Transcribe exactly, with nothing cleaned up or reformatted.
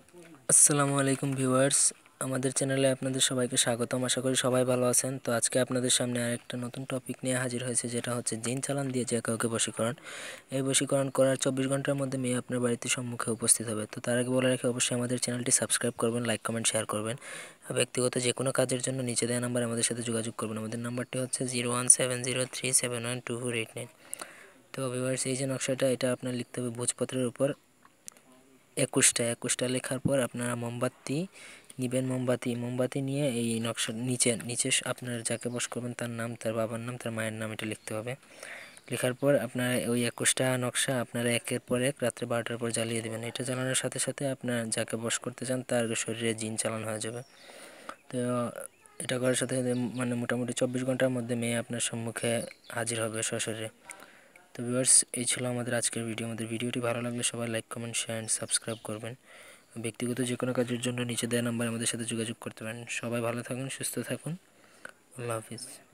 আসসালামু আলাইকুম ভিউয়ার্স, আমাদের চ্যানেলে আপনাদের সবাইকে স্বাগতম। আশা করি সবাই ভালো আছেন। তো আজকে আপনাদের সামনে আরেকটা নতুন টপিক নিয়ে হাজির হয়েছে, যেটা হচ্ছে জিন চালান দিয়ে যে কাউকে বশীকরণ। এই বশীকরণ করার চব্বিশ ঘন্টার মধ্যে মেয়ে আপনার বাড়িতে সম্মুখে উপস্থিত হবে। তো তার আগে বলে রাখি, অবশ্যই আমাদের চ্যানেলটি সাবস্ক্রাইব করবেন, লাইক কমেন্ট শেয়ার করবেন। ব্যক্তিগত যে কোনো কাজের জন্য নিচে দেওয়া নাম্বার আমাদের সাথে যোগাযোগ করবেন। আমাদের নাম্বারটি হচ্ছে zero one seven zero three seven one two four eight nine. তো ভিউয়ার্স, এই যে নকশাটা, এটা আপনার লিখতে হবে ভোজপত্রের উপর একুশটা একুশটা লেখার পর আপনারা মোমবাতি নিবেন। মোমবাতি মোমবাতি নিয়ে এই নকশা নিচে নিচে আপনার যাকে বশ করবেন তার নাম, তার বাবার নাম, তার মায়ের নাম, এটা লিখতে হবে। লেখার পর আপনারা ওই একুশটা নকশা আপনারা একের পর এক রাত্রে বারোটার পর জ্বালিয়ে দেবেন। এটা জ্বালানোর সাথে সাথে আপনার যাকে বশ করতে চান তার শরীরে জিন চালান হয়ে যাবে। তো এটা করার সাথে সাথে মানে মোটামুটি চব্বিশ ঘন্টার মধ্যে মেয়ে আপনার সম্মুখে হাজির হবে সশরীরে। তো ভিউয়ার্স, এই ছিল আমাদের আজকের ভিডিও। আমাদের ভিডিওটি ভালো লাগলে সবাই like comment share and subscribe করবেন। ব্যক্তিগত যে কোনো কাজের জন্য নিচে দেওয়া নাম্বার আমাদের সাথে যোগাযোগ করতে পারেন। সবাই ভালো থাকুন, সুস্থ থাকুন। আল্লাহ হাফিজ।